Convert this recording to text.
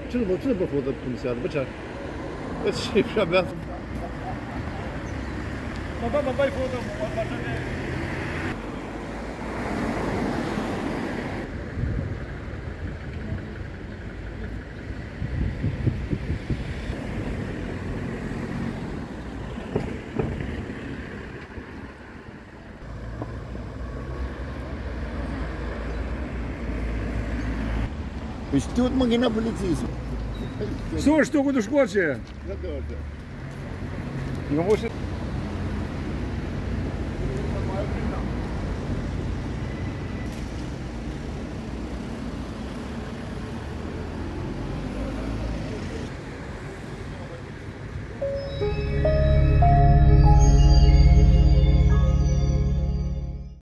这不符合polizia, după ce? Și abia... Mă bai foto, mă face de... Știu, mă gândea polițistul. Слушай, что куда школе? Da, da, da. Ну, может,